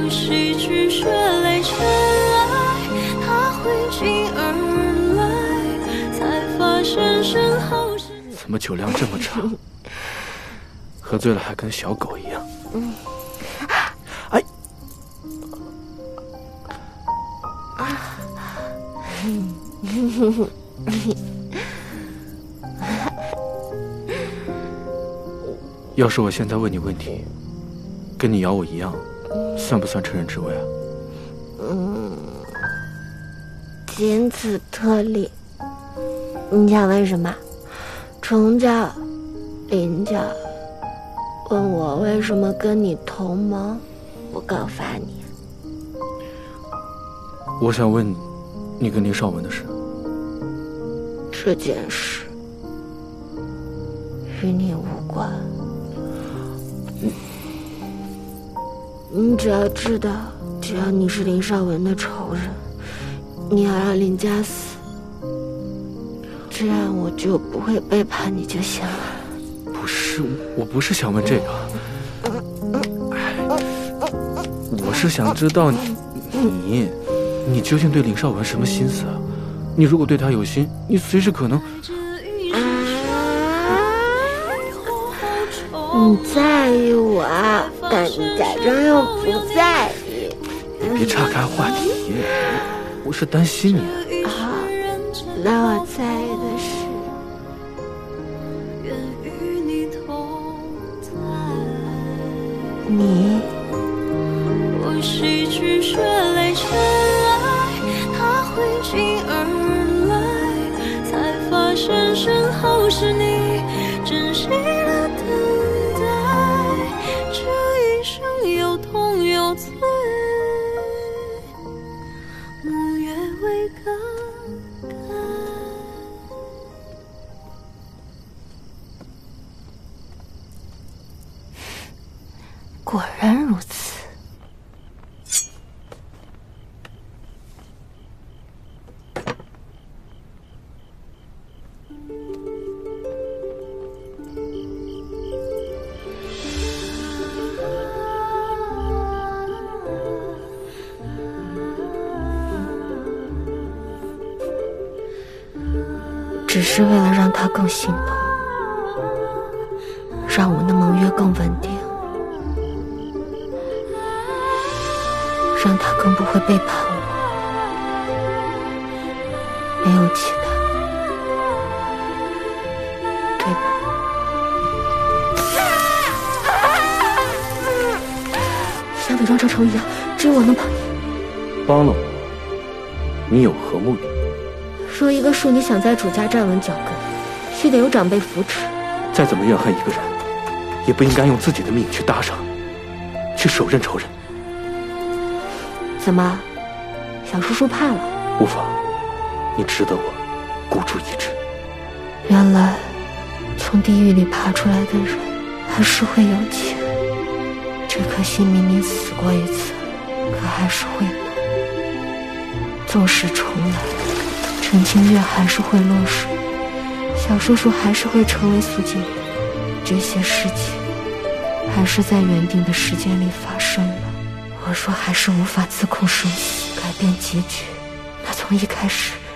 怎么酒量这么差？喝醉了还跟小狗一样。哎，要是我现在问你问题，跟你咬我一样，算不算趁人之危啊？ 仅此特例。你想问什么？程家、林家问我为什么跟你同盟，我告发你。 我想问你跟林少文的事。 这件事与你无关。你只要知道，只要你是林少文的仇人，你要让林家死，这样我就不会背叛你就行了。 不是，我不是想问这个，我是想知道你究竟对林少文什么心思啊？你如果对他有心，你随时可能…… 你在意我，但你假装又不在意。 你别岔开话题，我是担心你。 那我在意的是，你。 我洗去血泪尘埃，他挥镜而来，才发现身后是你，珍惜了等待，这一生有痛有醉，沐月为更改。 果然如此。只是为了让他更心动，让我的盟约更稳定，让他更不会背叛我。没有其他，对吧？像伪装成仇一样，只有我能帮你。 帮了我，你有何目的？ 说一个庶女想在主家站稳脚跟，须得有长辈扶持。 再怎么怨恨一个人，也不应该用自己的命去搭上，去手刃仇人。 怎么，小叔叔怕了？ 无妨，你值得我孤注一掷。 原来，从地狱里爬出来的人还是会有情。这颗心明明死过一次，可还是会痛。纵使重来，陈清月还是会落水，小叔叔还是会成为苏锦。这些事情还是在原定的时间里发生了。我若还是无法自控生死，改变结局，那从一开始